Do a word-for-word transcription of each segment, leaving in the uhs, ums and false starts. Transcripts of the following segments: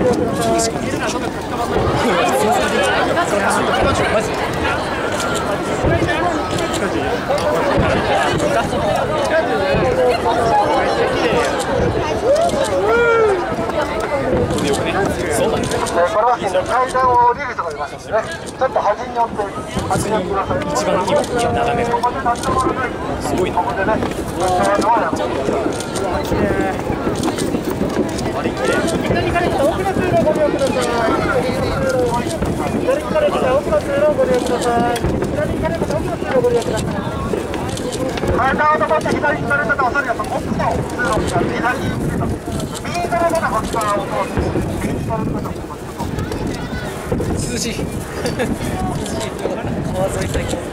階段を降りる人がいますのでね、ちょっと端に寄って端に寄ってください。 一番いいわ、眺める。すごいな。 ここでね、 あれ綺麗。 左から来た奥の通路をご利用ください。左から来た奥の通路をご利用ください。左から来た奥の通路をご利用ください。階段を登って左にされたら、おそらく奥の通路が左に行ってた。右からまだこっち側を通って、右からまだこっち。 涼しい。涼しい。川沿い最高。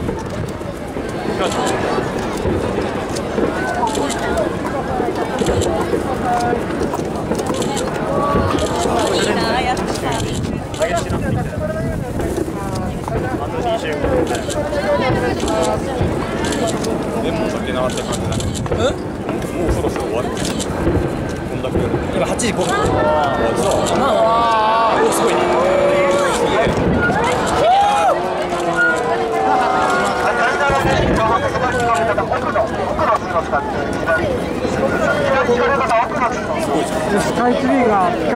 でも酒流った感じだね。もうそろそろ終わる。こんだけ。 今はちじごふん。ああ、 あ、おおすごいね。 スカイツリーが